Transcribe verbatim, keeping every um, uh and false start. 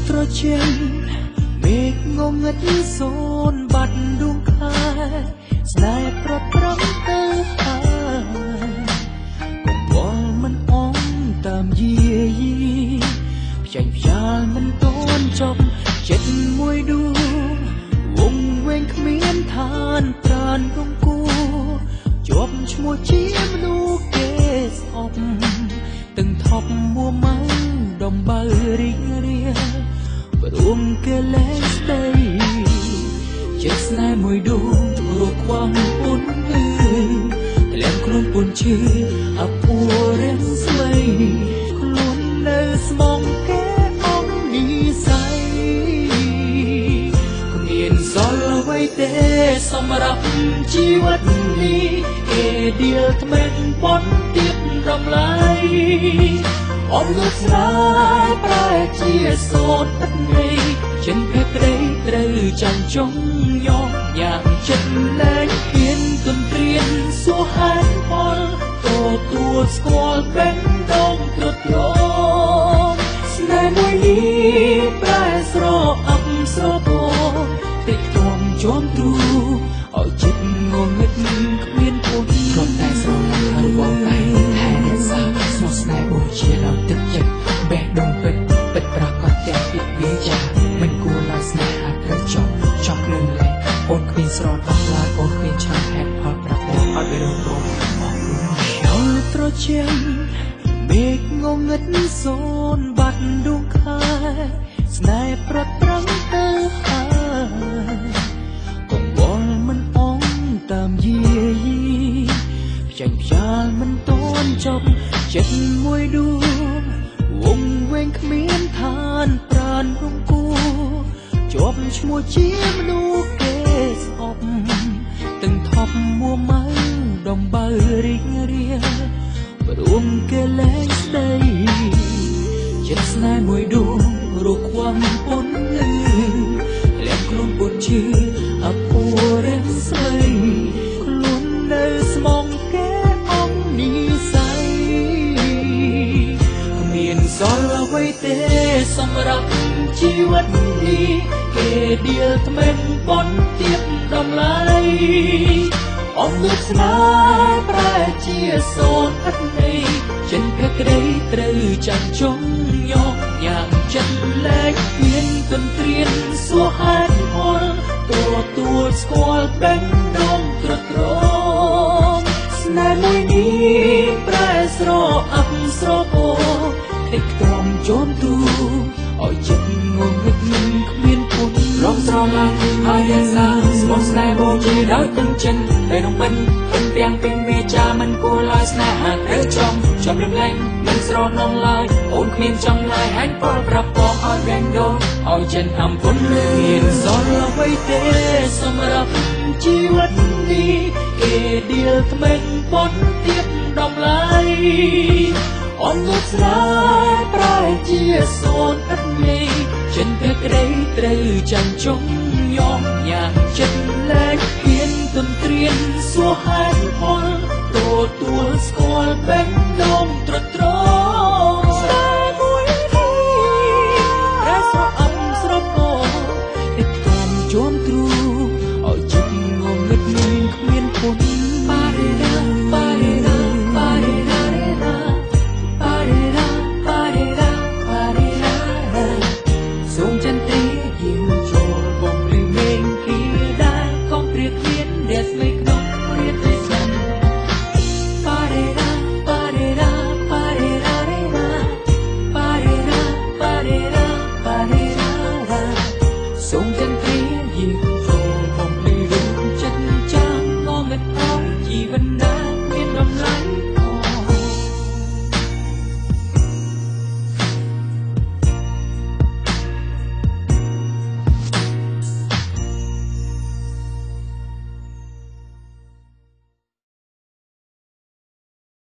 ត្រជាក់មេឃងងឹតសូនបាត់ដួងខែស្នេហ៍ប្រត់ប្រំទៅហើយកុំវល់មិនអងតាមយាយីផ្ចាញ់ផ្ចាលមិនតន់ចប់ចិត្តមួយដួងវងវែងគ្មានឋានប្រានរងគូជាប់ឈ្មោះជាមនុស្សគេស្អប់ទាំងថប់មួម៉ៅដំបៅរីងរាព្រមគេលែងស្ដីចិត្តស្នេហ៍មួយដួងរកខ្វាំងពុនអើយក្លែងខ្លួនពុនជាអពួររាំងស្មីខ្លួននៅស្មងគេអងនិស័យគ្មានសល់អ្វីទេសម្រាប់ជីវិតនេះគេដៀលថ្មែនប៉ុនទៀតរំលាយអមលោកស្នេហ៍ប្រែជាសូនទឹកនៃចិនភេក្ដីត្រូវចាំចង់ញោមយ៉ាងចិត្តលែងហ៊ានទន្ទ្រានសួរហេតុផលទទួលស្គាល់បេះដូងទ្រុឌទ្រង់ស្នេហ៍មួយនេះប្រែស្រអឹបស្រពោតិចទាំជាប់ទ្រូឲ្យចិត្តងងឹតគ្មានពុនគ្រាន់តែស្រឡាញ់ហើយវល់តែថែរក្សាស្មោះស្នេហ៍បូជាដល់ទឹកចិត្តបេះដូងពិតពិតប្រកបទាំងពីវាចាមិនគួរឡើយស្នេហាត្រូវចប់ចប់លឿនលែងអូនគ្មានស្រដឡើយអូនគ្មានឆានហេតុផលប្រាប់តែអត់វារងរងអស់ចូលត្រជាក់មេឃងងឹតសូនបាត់ដួងខែស្នេហ៍ប្រត់ប្រំទៅហើយកុំវល់មិនអងតាមយាយីផ្ចាញ់ផ្ចាលមិនតន់ចប់ចិត្តមួយដួងវងវែងគ្មានឋានប្រានរងគូជាប់ឈ្មោះជាមនុស្សគេស្អប់ទាំងថប់មួម៉ៅដំបៅរីងរាព្រមគេលែងស្ដីចិត្តស្នេហ៍មួយដួងរកខ្វាំងពុនលឺលែងខ្លួនពុនជាអពួររាំងស្មីខ្លួននៅស្មងគេអងនិស័យគ្មានសល់អ្វីទេសម្រាប់ជីវិតនេះគេដៀលថ្មែនប៉ុនទៀតដំឡៃអមលោកស្នេហ៍ប្រែជាសូនឥតន័យចិនភេក្ដីត្រូវចាំចង់ញោមយ៉ាងចិត្តលែងហ៊ានទន្ទ្រានសួរហេតុផលទទួលស្គាល់បេះដូងទ្រុឌទ្រង់ស្នេហ៍មួយនេះប្រែស្រអឹបស្រពោតិចក្រុមជន់ទូឲ្យចិត្តងងឹតមិនគ្មានពុនរំស្រឡាញ់ហើយរក្សាស្មោះស្នេហ៍បូជាដោយទឹកចិត្តពេលនំមិនពេញទាំងពេញវាចាមិនគួរឡើយស្នេហាត្រូវចំចំរំលែងមិនស្រណងឡើយអូនគ្មានចង់ឡើយហេតុផលប្រាប់បងឲ្យបែងដូងឲ្យចិត្តអំពុនមានសល់អ្វីទេសម្រាប់ជីវិតនេះគេដៀលថ្មែនប៉ុនទៀតដំឡៃអមលោកស្នេហ៍ប្រែជាសូនឥតន័យចិនភេក្ដីត្រូវចាំចង់ញោមយ៉ាងចិត្តលែងហ៊ានទន្ទ្រានសួរហេតុផល